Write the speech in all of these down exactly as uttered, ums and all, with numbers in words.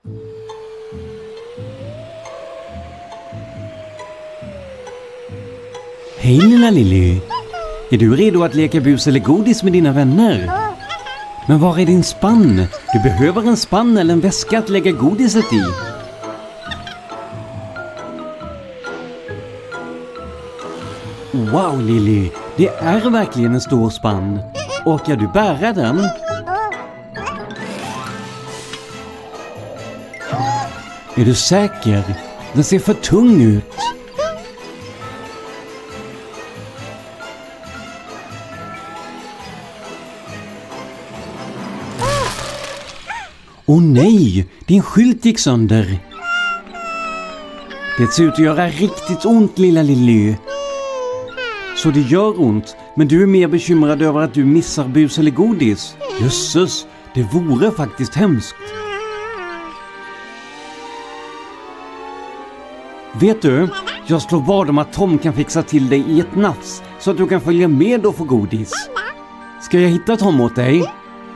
Hej lilla Lily. Är du redo att leka bus eller godis med dina vänner? Men var är din spann? Du behöver en spann eller en väska att lägga godiset i. Wow Lily, det är verkligen en stor spann. Orkar du bära den? Är du säker? Den ser för tung ut. Åh oh, nej, din skylt gick sönder. Det ser ut att göra riktigt ont lilla Lily. Så det gör ont, men du är mer bekymrad över att du missar bus eller godis. Jösses, det vore faktiskt hemskt. Vet du, jag slår vad om att Tom kan fixa till dig i ett nafs så att du kan följa med och få godis. Ska jag hitta Tom åt dig?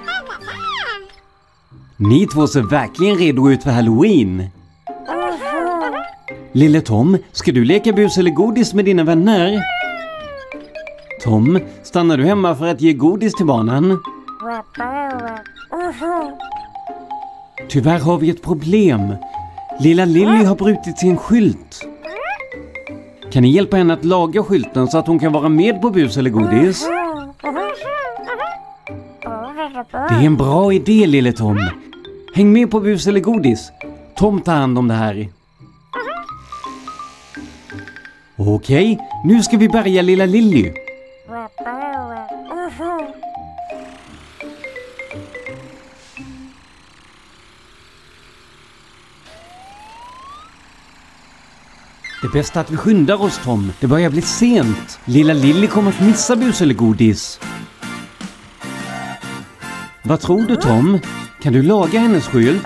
Ni två ser verkligen redo ut för Halloween. Lille Tom, ska du leka bus eller godis med dina vänner? Tom, stannar du hemma för att ge godis till barnen? Tyvärr har vi ett problem. Lilla Lily har brutit sin skylt. Kan ni hjälpa henne att laga skylten så att hon kan vara med på bus eller godis? Det är en bra idé, lille Tom. Häng med på bus eller godis. Tom tar hand om det här. Okej, nu ska vi bärga lilla Lily. Det är bäst att vi skyndar oss, Tom. Det börjar bli sent. Lilla Lily kommer att missa bus eller godis. Vad tror du, Tom? Kan du laga hennes skylt?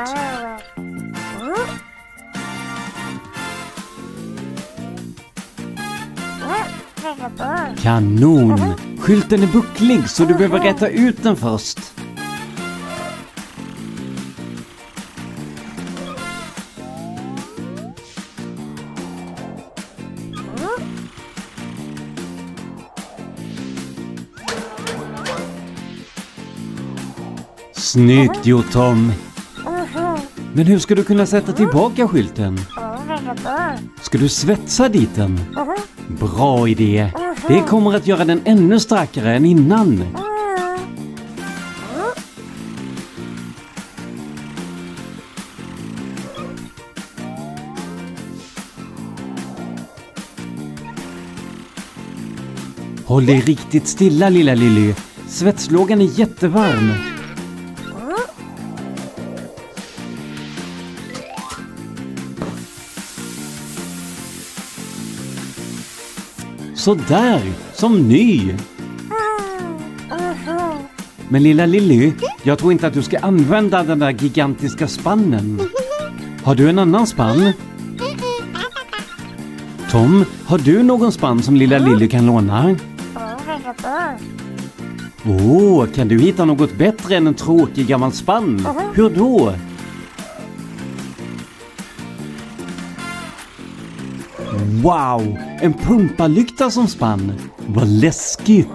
Kanon! Skylten är bucklig så du behöver rätta ut den först. Snyggt gjort, Tom. Men hur ska du kunna sätta tillbaka skylten? Ska du svetsa dit den? Bra idé. Det kommer att göra den ännu starkare än innan. Håll dig riktigt stilla, lilla Lily. Svetslågan är jättevarm. Så där, som ny. Men lilla Lily, jag tror inte att du ska använda den där gigantiska spannen. Har du en annan spann? Tom, har du någon spann som lilla Lily kan låna? Åh, oh, kan du hitta något bättre än en tråkig gammal spann? Hur då? Wow, en pumpalykta som spann. Vad läskigt.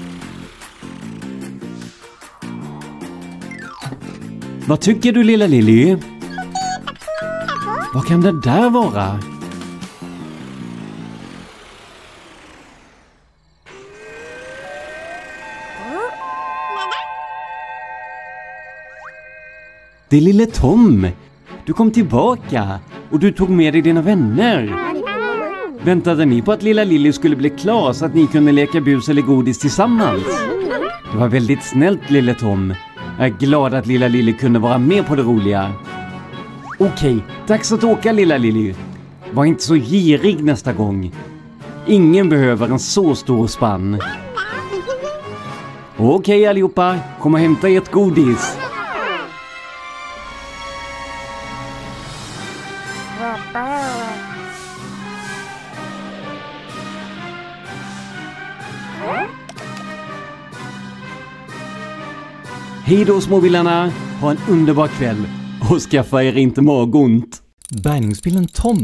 Vad tycker du, lilla Lily? Vad kan det där vara? Det är lille Tom. Du kom tillbaka och du tog med dig dina vänner. Väntade ni på att lilla Lily skulle bli klar så att ni kunde leka bus eller godis tillsammans? Det var väldigt snällt, lille Tom. Jag är glad att lilla Lily kunde vara med på det roliga. Okej, dags att åka, lilla Lily. Var inte så girig nästa gång. Ingen behöver en så stor spann. Okej allihopa, kom och hämta ert godis. Hej då småvillarna, ha en underbar kväll Och skaffa er inte magont. Bärgningsbilen Tom.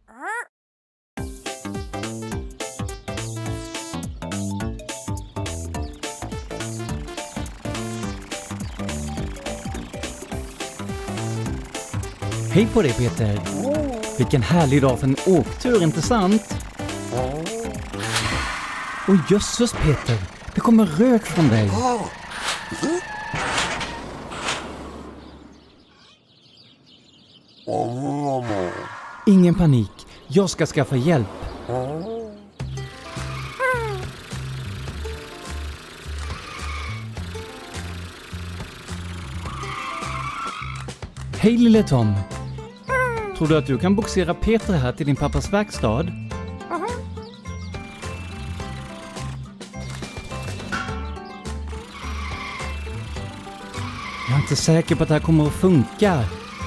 Hej på dig Peter. Vilken härlig dag för en åktur, inte sant? Oj jösses Peter, det kommer rök från dig. Ingen panik, jag ska skaffa hjälp. Hej lille Tom. Tror du att du kan boxera Peter här till din pappas verkstad? Jag är inte säker på att det här kommer att funka.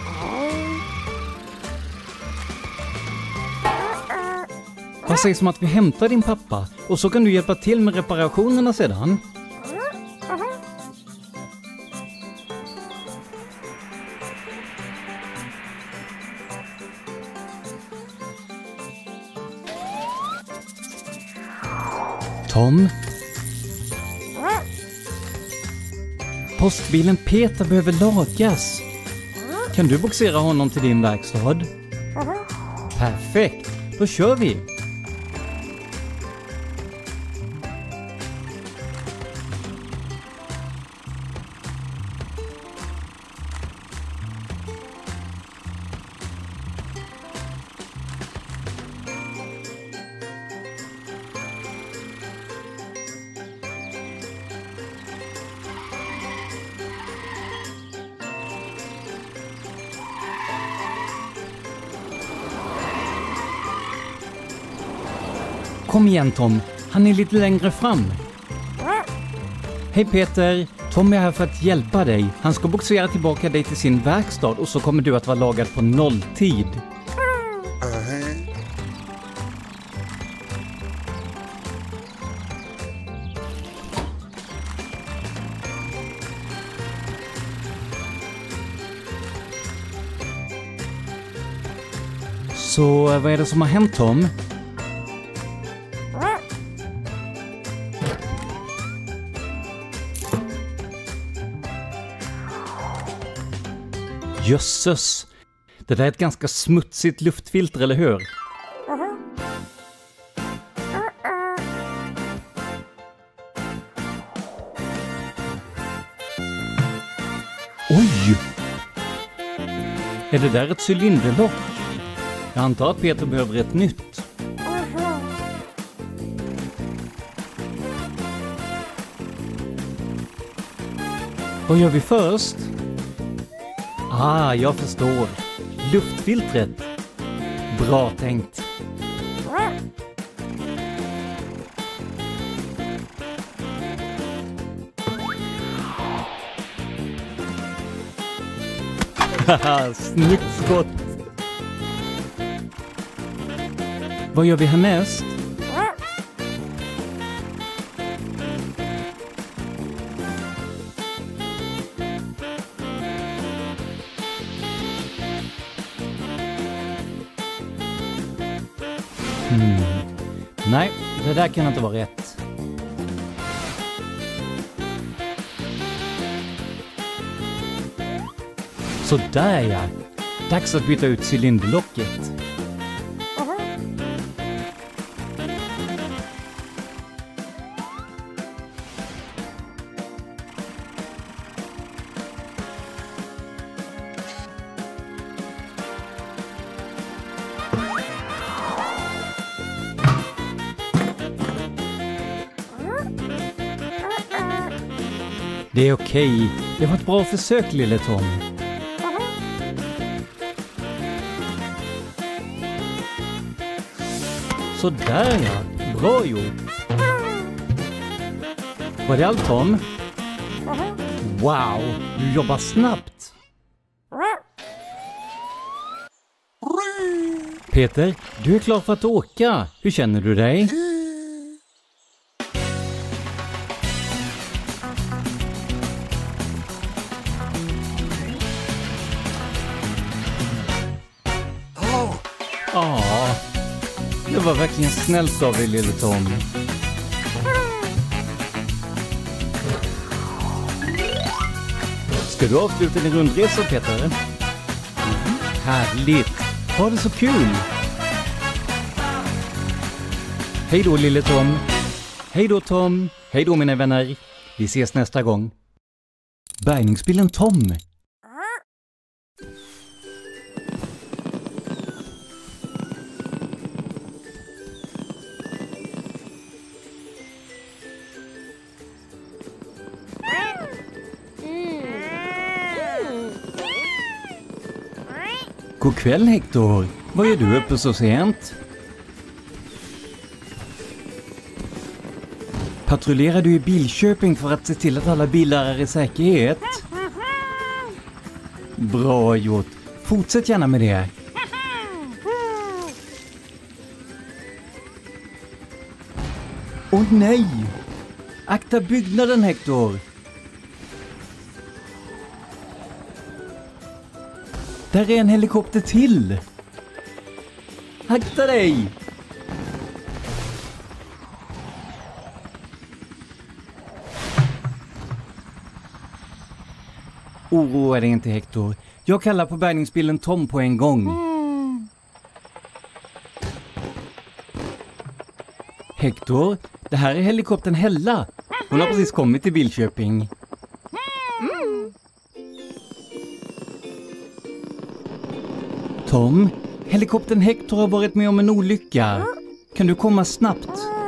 Vad sägs om att vi hämtar din pappa och så kan du hjälpa till med reparationerna sedan? Tom? Postbilen Peter behöver lagas. Kan du boxera honom till din verkstad? Perfekt, då kör vi! Kom igen Tom, han är lite längre fram. Hej Peter, Tom är här för att hjälpa dig. Han ska boxera tillbaka dig till sin verkstad och så kommer du att vara lagad på nolltid. Så vad är det som har hänt Tom? Jösses! Det där är ett ganska smutsigt luftfilter, eller hur? Oj! Är det där ett cylinderlock? Jag antar att Peter behöver ett nytt. Vad gör vi först? Ah, jag förstår. Luftfiltret. Bra tänkt. Haha, snyggt skott. Vad gör vi härnäst? Hmm. Nej, det där kan inte vara rätt. Så där ja. Dags att byta ut cylinderlocket. Det är okej. Det var ett bra försök, lille Tom. Så där ja. Bra gjort. Var det allt, Tom? Wow, du jobbar snabbt. Peter, du är klar för att åka. Hur känner du dig? Ja, det var verkligen snällt av dig, lille Tom. Ska du avsluta din rundresa, Peter? Mm. Härligt! Ha det så kul! Hej då, lille Tom! Hej då, Tom! Hej då, mina vänner! Vi ses nästa gång. Bärgningsbilen Tom! God kväll, Hector. Vad gör du uppe så sent? Patrullerar du i Bilköping för att se till att alla bilar är i säkerhet? Bra gjort. Fortsätt gärna med det. Åh nej! Akta byggnaden, Hector. Där är en helikopter till. Akta dig! Oroa dig inte, Hector. Jag kallar på bärgningsbilen Tom på en gång. Mm. Hector, det här är helikoptern Hella. Hon har precis kommit till Bilköping. Mm. Tom, helikoptern Hector har varit med om en olycka. Kan du komma snabbt?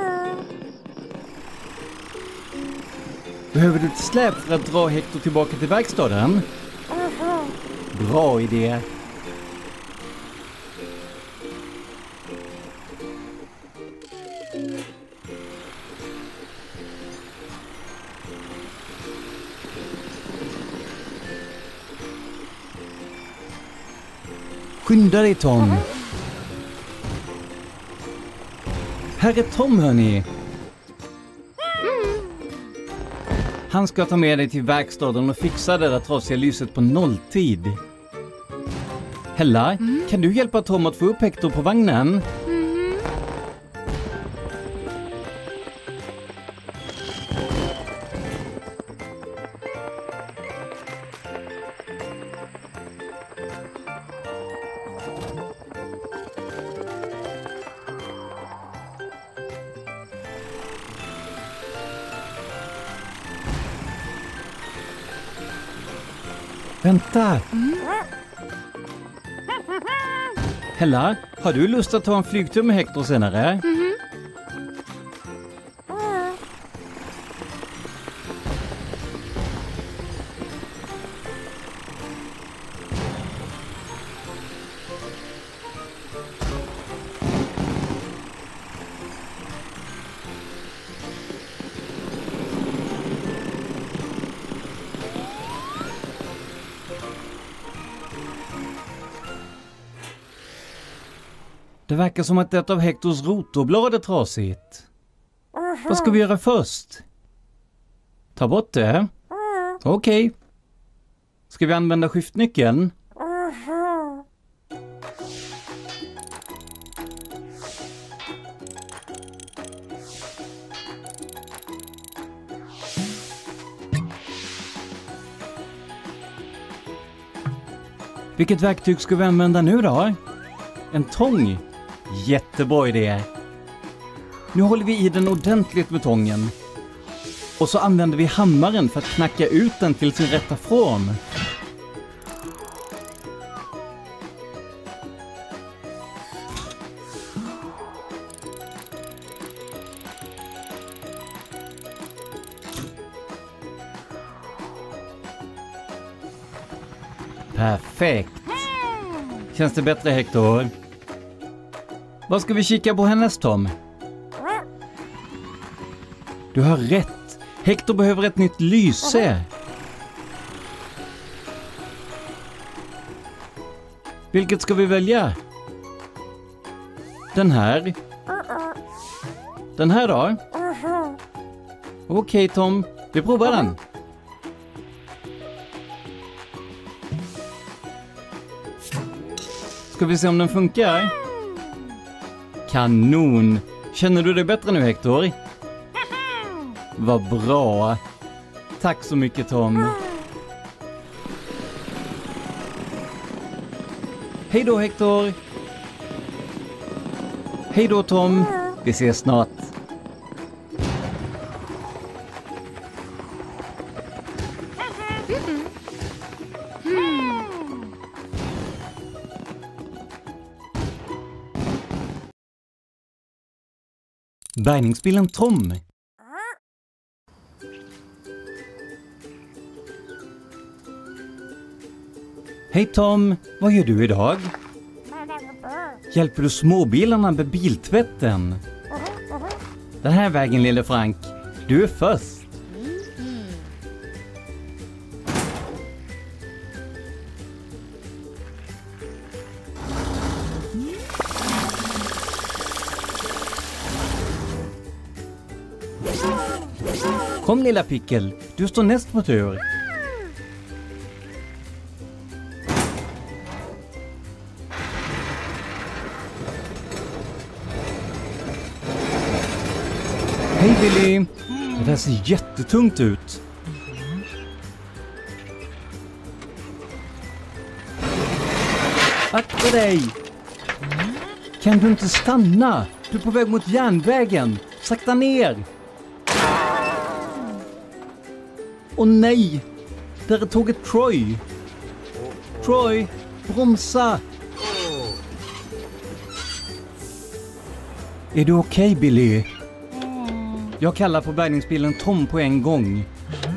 Behöver du ett släp för att dra Hector tillbaka till verkstaden? Bra idé. Skynda dig, Tom. Här är Tom, hörni. Han ska ta med dig till verkstaden och fixa det där trasiga lyset på nolltid. Hella, mm. kan du hjälpa Tom att få upp Hector på vagnen? Mm. Vänta! Mm. Hella, har du lust att ta en flygtur med Hector senare? Mm-hmm. Det verkar som att ett av Hectors rotorblad är trasigt. Uh-huh. Vad ska vi göra först? Ta bort det? Uh-huh. Okej. Okay. Ska vi använda skiftnyckeln? Uh-huh. Vilket verktyg ska vi använda nu då? En tång? Jättebra idé. Nu håller vi i den ordentligt med tången. Och så använder vi hammaren för att knacka ut den till sin rätta form. Perfekt. Känns det bättre, Hector? Vad ska vi kika på härnäst, Tom? Du har rätt. Hector behöver ett nytt lyse. Vilket ska vi välja? Den här? Den här då? Okej, okay, Tom. Vi provar den. Ska vi se om den funkar? Kanon! Känner du dig bättre nu, Hector? Vad bra! Tack så mycket, Tom. Hej då, Hector! Hej då, Tom! Vi ses snart. Bärgningsbilen Tom. Hej Tom, vad gör du idag? Hjälper du småbilarna med biltvätten? Den här vägen, lille Frank. Du är först. Kom lilla Pickel, du står näst på tur. Hej Billy! Det där ser jättetungt ut. Akta dig! Kan du inte stanna? Du är på väg mot järnvägen. Sakta ner! Åh nej! Där är tåget Troy! Troy, bromsa! Är du okej, okay, Billy? Jag kallar på bärgningsbilen Tom på en gång.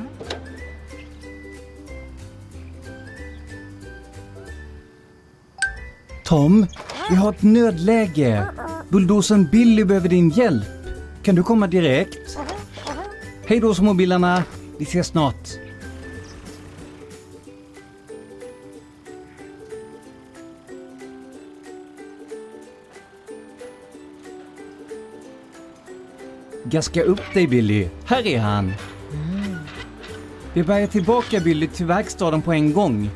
Tom, vi har ett nödläge. Bulldozen Billy behöver din hjälp. Kan du komma direkt? Hej då småbilarna. Vi ses snart. Gaska upp dig Billy. Här är han. Vi bärgar tillbaka Billy till verkstaden på en gång.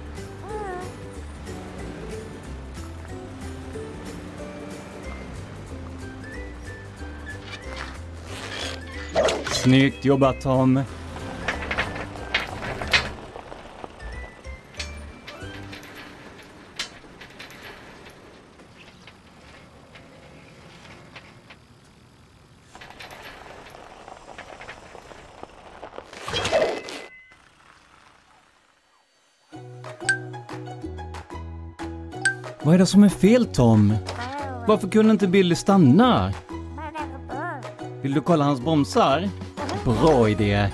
Snyggt jobbat Tom. Vad är det som är fel, Tom? Varför kunde inte Billy stanna? Vill du kolla hans bromsar? Bra idé.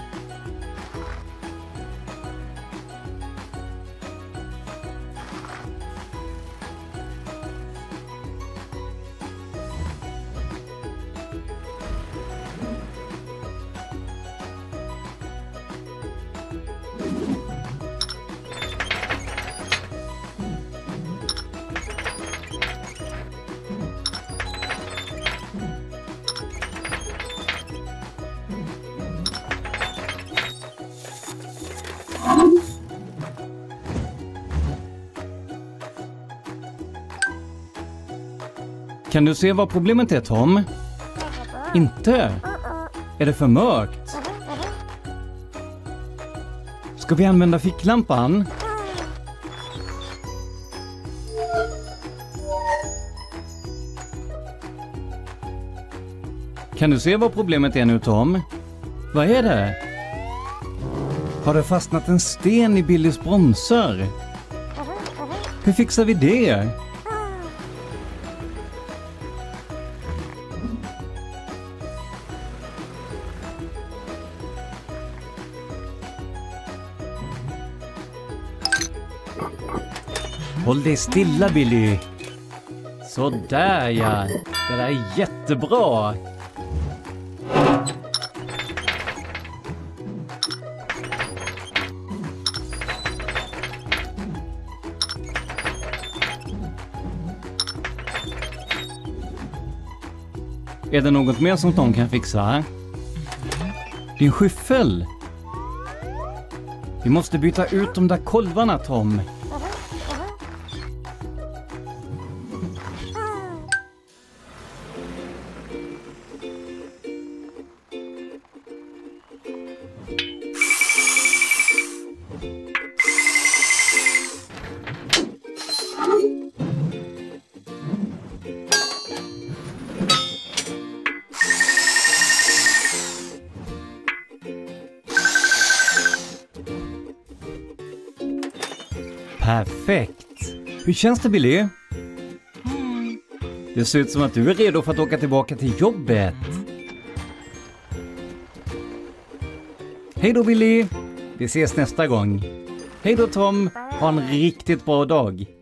Kan du se vad problemet är, Tom? Inte? Är det för mörkt? Ska vi använda ficklampan? Kan du se vad problemet är nu, Tom? Vad är det? Har det fastnat en sten i Billys bromsar? Hur fixar vi det? Håll dig stilla, Billy. Så där ja. Det där är jättebra. Är det något mer som Tom kan fixa? Din skyffel. Vi måste byta ut de där kolvarna, Tom. Perfekt! Hur känns det, Billy? Det ser ut som att du är redo för att åka tillbaka till jobbet. Hej då, Billy! Vi ses nästa gång. Hej då, Tom! Ha en riktigt bra dag.